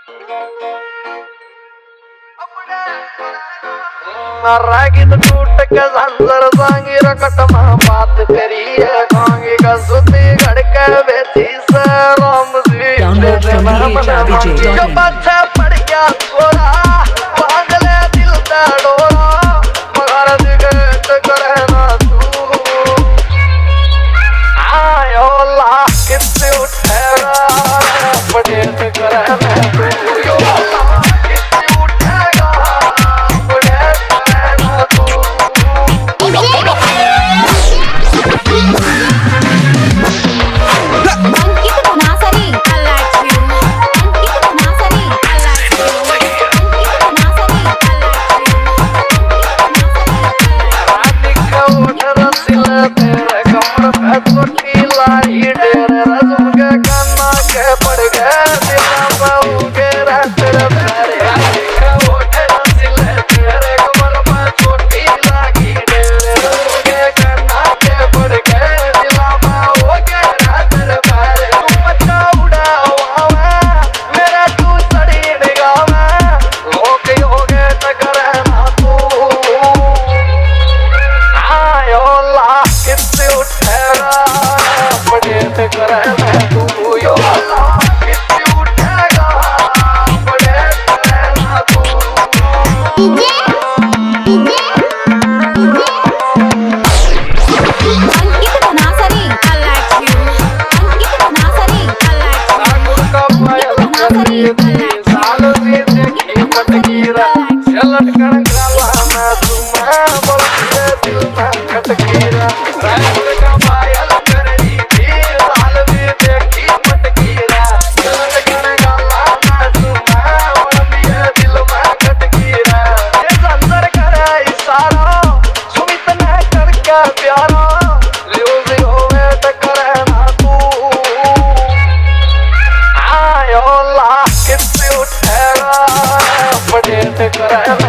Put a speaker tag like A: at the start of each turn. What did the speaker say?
A: रागी तो टूट के संसर सांगी रकट में बात करी है कांगी का सुती घड़के बेची से राम जी जो बच्चा पड़ गया छोरा पागले दिल ते डोरा मगर दिगट करे ना तू आयो ला कितने उठेगा पटेट करे ना तू यो
B: Kara